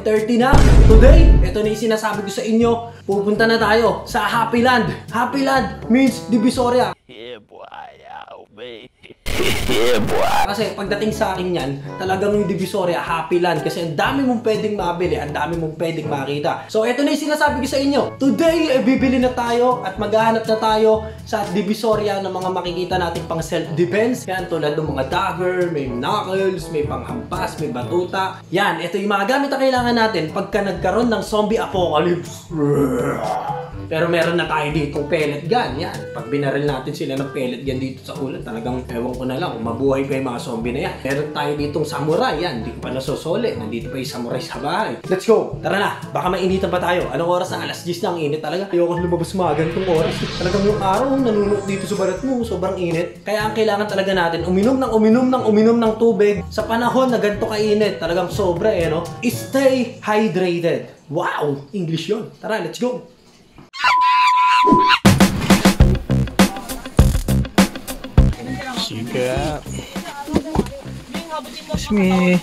5:30 na. Today, ito na yung sinasabi ko sa inyo. Pupunta na tayo sa Happy Land. Happy Land means Divisoria. Yeah, boy. Kasi pagdating sa akin yan, talagang yung Divisoria, Happy Land. Kasi ang dami mong pwedeng mabili, ang dami mong pwedeng makita. So ito na yung sinasabi ko sa inyo. Today, bibili na tayo at maghahanap na tayo sa Divisoria ng mga makikita natin pang self-defense. Yan, tulad ng mga dagger, may knuckles, may panghampas, may batuta. Yan, ito yung mga gamit na kailangan natin pagka nagkaroon ng zombie apocalypse. Pero meron na tayo dito pellet gun. Yan, pag binaril natin sila ng pellet gun dito sa ulan, talagang ewan ko na lang kung mabuhay pa yung mga zombie na yan. Meron tayo ditong samurai. Yan, hindi ko pa nasosole. Nandito pa yung samurai sa bahay. Let's go! Tara na! Baka mainitan pa tayo. Anong oras na? Alas 10 na ang init talaga. Ayoko lumabas mga ganitong oras. Talagang yung araw nanunuot dito sa balat mo. Sobrang init. Kaya ang kailangan talaga natin, uminom ng tubig sa panahon na ganito kainit. Talagang sobra no? Stay hydrated. Wow! English yun. Tara, let's go! Siga. Excuse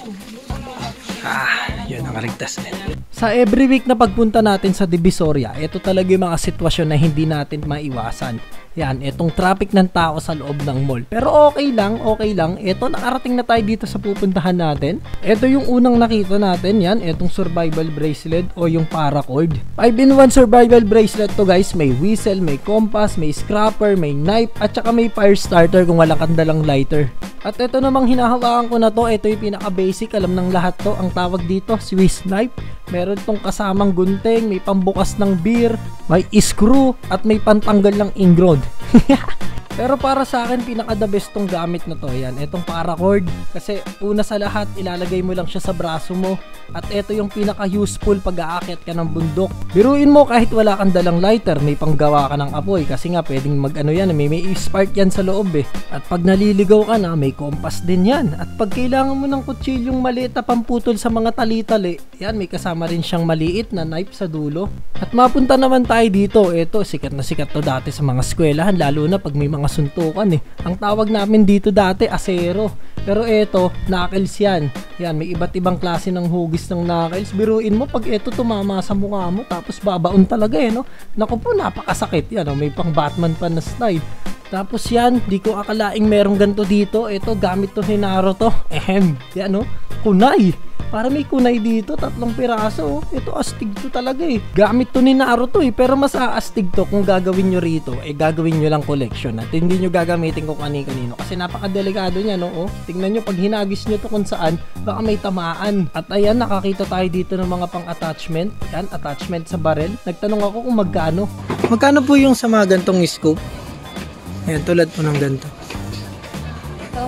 yun, nakaligtas na. Sa every week na pagpunta natin sa Divisoria, ito talaga yung mga sitwasyon na hindi natin maiwasan. Yan, itong traffic ng tao sa loob ng mall. Pero okay lang. Ito, nakarating na tayo dito sa pupuntahan natin. Ito yung unang nakita natin, yan, itong survival bracelet o yung paracord. 5-in-1 survival bracelet to guys. May whistle, may compass, may scrapper, may knife, at saka may fire starter kung wala kang dalang lighter. At ito namang hinahawakan ko na to, ito yung pinaka-basic, alam ng lahat to. Ang tawag dito, Swiss knife. Meron tong kasamang gunting, may pambukas ng beer, may screw, at may pantanggal ng ingrown. Pero para sa akin, pinaka-the best tong gamit na to. Yan, itong paracord. Kasi una sa lahat, ilalagay mo lang siya sa braso mo. At ito yung pinaka-useful pag aakyat ka ng bundok. Biruin mo kahit wala kang dalang lighter, may panggawa ka ng apoy. Kasi nga, pwedeng mag-ano yan, may spark yan sa loob eh. At pag naliligaw ka na, may compass din yan. At pag kailangan mo ng kutsilyong maliit na pamputol sa mga tali-tali, yan, may kasama rin siyang maliit na knife sa dulo. At mapunta naman tayo dito. Ito, sikat na sikat to dati sa mga eskwelahan, lalo na pag may mga suntukan eh. Ang tawag namin dito dati, asero. Pero ito, knuckles yan. Yan, may iba't ibang klase ng hugis ng knuckles. Biruin mo, pag ito tumama sa mukha mo, tapos babaon talaga eh, no? Naku po, napakasakit yan, no? May pang Batman pa na style. Tapos yan, di ko akalaing merong ganito dito. Ito, gamit to ni Naruto. Yan, no? Kunai. Para may kunay dito, 3 piraso. Ito, astig to talaga eh. Gamit to ni Naruto eh. Pero mas aastig to kung gagawin nyo rito. Gagawin nyo lang collection. At hindi nyo gagamitin kung kanino. Kasi napakadelikado niya, no? Tingnan nyo, pag hinagis nyo to kung saan, baka may tamaan. At ayan, nakakita tayo dito ng mga pang-attachment. Yan, attachment sa barrel. Nagtanong ako kung magkano. Magkano po yung sa mga gantong scope? Ayan, tulad po ng ganito. Ito,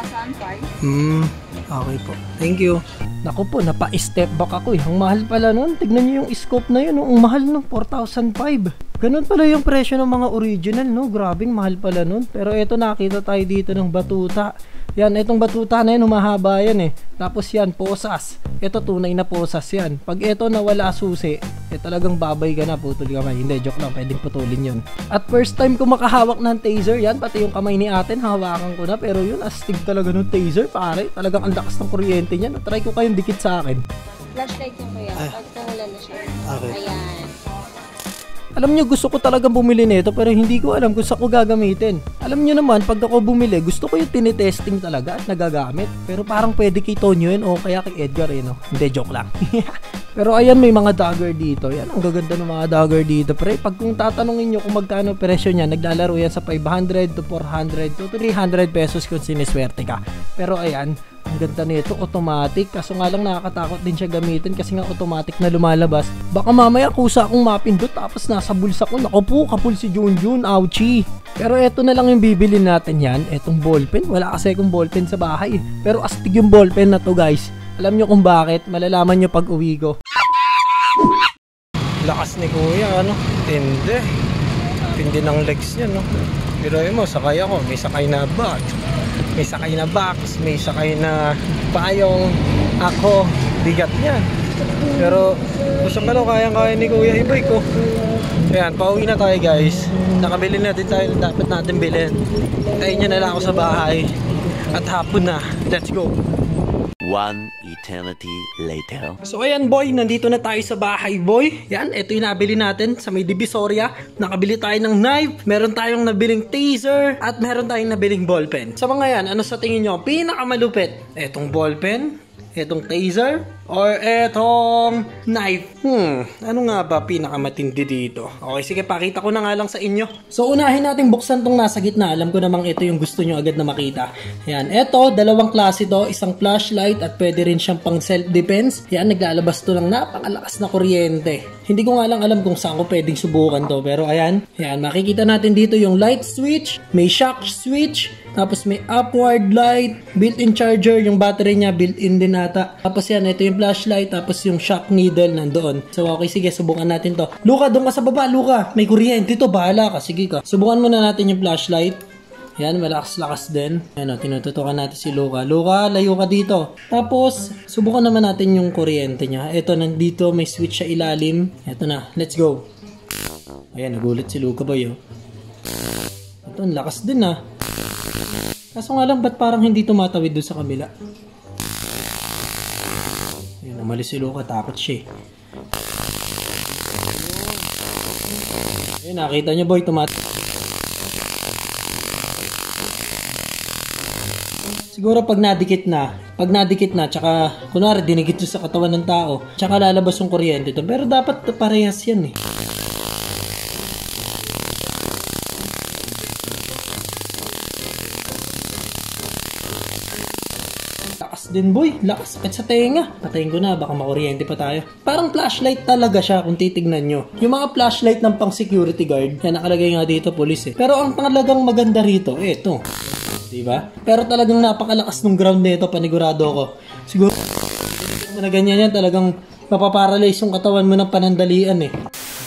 4,005. Okay po. Thank you. Naku po, napa-step back ako eh. Ang mahal pala nun. Tignan nyo yung scope na yun. Ang mahal nun, 4,005. Ganun pala yung presyo ng mga original, no? Grabing mahal pala nun. Pero eto, nakita tayo dito ng batuta. Yan, itong batuta na yan, humahaba yan eh. Tapos yan, posas. Ito, tunay na posas yan. Pag ito nawala susi, talagang babay ka na, putol kamay. Hindi, joke lang, pwedeng putulin yun. At first time ko makahawak ng taser, yan, pati yung kamay ni atin, hawakan ko na. Pero yun, astig talaga ng taser, pare. Talagang ang lakas ng kuryente niyan. Try ko kayong dikit sa akin. Flashlight yung kuya, pag nawala na siya. Okay. Ayan. Alam nyo, gusto ko talagang bumili nito pero hindi ko alam kung saan ko gagamitin. Alam nyo naman, pag ako bumili, gusto ko yung tinitesting talaga at nagagamit. Pero parang pwede kay Tonyo yun o kaya kay Edgar no? Hindi, joke lang. Pero ayan, may mga dagger dito. Yan, ang gaganda ng mga dagger dito. Pero pag kung tatanungin nyo kung magkano presyo niya, naglalaro yan sa 500 to 400 to 300 pesos kung siniswerte ka. Pero ayan, ang ganda nito, automatic. Kaso nga lang nakakatakot din siya gamitin kasi nga automatic na lumalabas. Baka mamaya kusa akong mapindot tapos nasa bulsa ko. Naku po, kapul si Junjun. Ouchie. Pero eto na lang yung bibili natin yan. Etong ballpen. Wala kasi akong ballpen sa bahay. Pero astig yung ballpen na to guys. Alam nyo kung bakit? Malalaman nyo pag uwi ko. Lakas ni kuya, ano? Tindi. Tindi ng legs niya, no? Pero mo, sakay ako. May sakay na bag. May sakay na box, may sakay na payong. Ako, bigat niya. Pero gusto ka lang, kayang-kaya ni Kuya i-bike ko. Ayan, pauwi na tayo guys. Nakabili na din tayo dapat natin bilhin. Tayo niya na lang ako sa bahay. At hapon na. Let's go. 1 eternity later. So ayan boy, nandito na tayo sa bahay boy. Yan, ito yung nabili natin sa may Divisoria. Nakabili tayo ng knife, meron tayong nabiling taser, at meron tayong nabiling ballpen. Sa mga yan, ano sa tingin nyo pinakamalupit? Etong ballpen? Etong taser? Or etong knife? Ano nga ba pinakamatindi dito? Okay, sige, pakita ko na nga lang sa inyo. So, unahin natin buksan tong nasa gitna. Alam ko namang ito yung gusto nyo agad na makita. Yan, eto, dalawang klase to. Isang flashlight at pwede rin siyang pang self-defense. Yan, naglalabas to ng napakalakas na kuryente. Hindi ko nga lang alam kung saan ko pwedeng subukan to. Pero ayan, yan, makikita natin dito yung light switch, may shock switch, tapos may upward light, built-in charger, yung battery niya built-in din ata. Tapos yan, ito yung flashlight, tapos yung shock needle nandoon. So okay, sige, subukan natin to. Luka, doon ka sa baba, Luka. May kuryente to, bahala ka, sige ka. Subukan muna natin yung flashlight. Yan, malakas-lakas din. Yan o, tinututukan natin si Luka. Luka, layo ka dito. Tapos, subukan naman natin yung kuryente niya. Ito, nandito, may switch sa ilalim. Ito na, let's go. Ayan, nagulit si Luka boy, oh. Ito, ang lakas din, ah. Kaso nga lang, ba't parang hindi tumatawid doon sa kabila? Ayan, umalis si Luka, takot siya. Ayan, nakita niyo boy, siguro pag nadikit na, tsaka kunwari dinigit sa katawan ng tao, tsaka lalabas yung kuryente to. Pero dapat parehas yan eh. Lakas din boy, lakas sakit sa tenga. Patayin ko na, baka makuryente pa tayo. Parang flashlight talaga siya kung titignan nyo. Yung mga flashlight ng pang security guard, yan nakalagay nga dito police eh. Pero ang talagang maganda rito, eto. Diba? Pero talagang napakalakas ng ground nito, panigurado ko. Siguro na ganyan yan, talagang mapaparalyze yung katawan mo ng panandalian eh.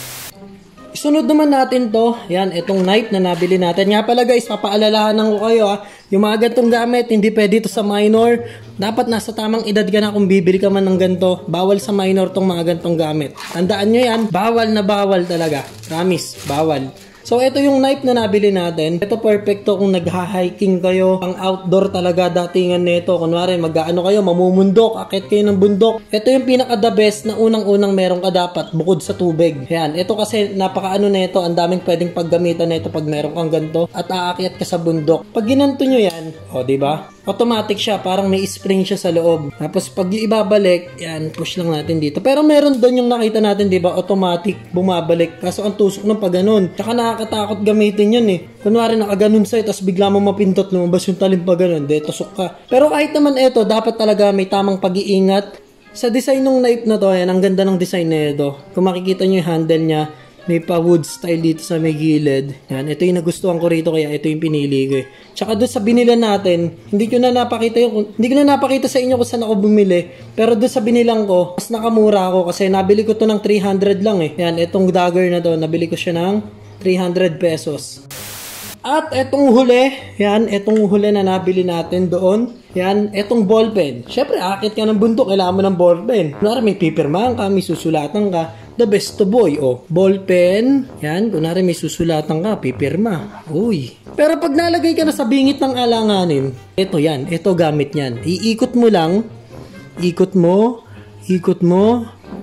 Isunod naman natin to, yan, itong knife na nabili natin. Nga pala guys, papaalalahanan ko kayo yung mga gantong gamit, hindi pwede ito sa minor. Dapat nasa tamang edad ka na kung bibili ka man ng ganto. Bawal sa minor tong mga gantong gamit. Tandaan nyo yan, bawal na bawal talaga. Promise, bawal. So, ito yung knife na nabili natin. Ito perfecto kung nagha-hiking kayo. Ang outdoor talaga datingan nito. Kunwari, mag-ano kayo, mamumundok, akit kayo ng bundok. Ito yung pinaka-the best na unang-unang meron ka dapat bukod sa tubig. Yan, ito kasi napaka-ano nito, ang daming pwedeng paggamitan nito pag meron kang ganito at aakyat ka sa bundok. Pag ginanto nyo yan, o diba? Automatic siya, parang may spring siya sa loob. Tapos pag ibabalik, yan, push lang natin dito. Pero meron doon yung nakita natin, diba? Automatic, bumabalik. Kaso ang tusok ng pag ganun. Tsaka nakakatakot gamitin yun eh. Kunwari nakaganon sa'yo, tapos bigla mo mapintot, lumabas yung talim pa ganun. De, tusok ka. Pero kahit naman ito, dapat talaga may tamang pag-iingat. Sa design ng knife na to, yan, ang ganda ng design na ito. Kung makikita nyo yung handle niya, may pa-wood style dito sa may gilid. Yan, ito yung nagustuhan ko rito kaya ito yung pinili ko eh. Tsaka doon sa binila natin, hindi ko na napakita sa inyo kung saan ako bumili. Pero doon sa binilang ko, mas nakamura ako kasi nabili ko to ng 300 lang eh. Yan, itong dagger na to, nabili ko siya ng 300 pesos. At etong huli, yan, etong huli na nabili natin doon. Yan, etong ballpen. Syempre, akit ka ng bundok, kailangan mo ng ballpen. Kunwari, may pipirmahan ka, may susulatan ka. The best to boy, oh. Ballpen. Yan, kunwari may susulatan ka, pipirma. Uy. Pero pag nalagay ka na sa bingit ng alanganin, ito yan, ito gamit yan. Iikot mo lang. Ikot mo. Ikot mo.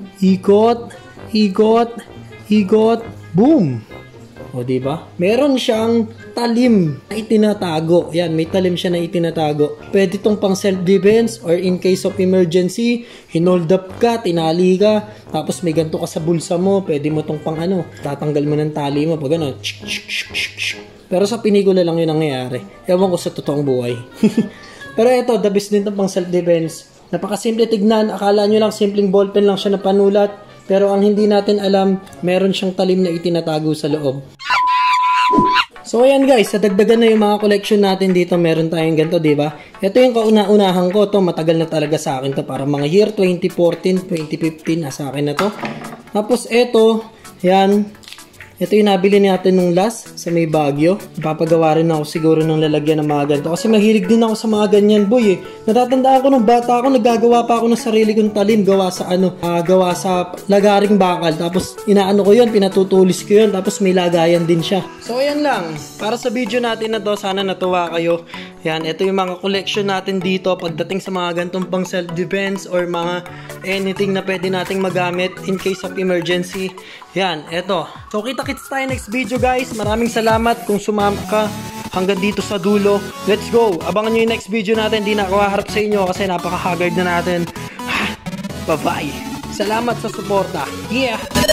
Ikot. Ikot. Ikot. Boom. O, diba? Meron siyang talim na itinatago. Yan, may talim siya na itinatago. Pwede itong pang self-defense or in case of emergency, hinold up ka, tinali ka, tapos may ganito ka sa bulsa mo, pwede mo itong pang ano, tatanggal mo ng tali mo, pag ano, pero sa pelikula lang yun ang nangyayari. Ewan ko sa totoong buhay. Pero ito, the best din itong pang self-defense. Napakasimple tignan, akala nyo lang simpleng ballpen lang siya na panulat, pero ang hindi natin alam, meron siyang talim na itinatago sa loob. So ayan guys, sa dagdagan na yung mga collection natin dito, meron tayong ganito, diba? Ito yung kauna-unahan ko, to matagal na talaga sa akin to, para mga year 2014, 2015 nasa akin na to. Tapos ito, yan, ito yung nabili natin nung last sa may Baguio. Papagawa rin ako siguro ng lalagyan ng mga ganito. Kasi mahilig din ako sa mga ganyan, boy eh. Natatandaan ko nung bata ako, naggagawa pa ako ng sarili kong talim. Gawa sa lagaring bakal. Tapos inaano ko yun, pinatutulis ko yun. Tapos may lagayan din siya. So ayan lang. Para sa video natin na to, sana natuwa kayo. Yan, ito yung mga collection natin dito pagdating sa mga gantong pang self-defense or mga anything na pwede nating magamit in case of emergency. Yan, eto. So kita-kits tayo next video guys. Maraming salamat kung sumama ka hanggang dito sa dulo. Let's go! Abangan nyo yung next video natin. Hindi na ako haharap sa inyo kasi napaka-haggard na natin. Bye-bye! Salamat sa suporta. Yeah!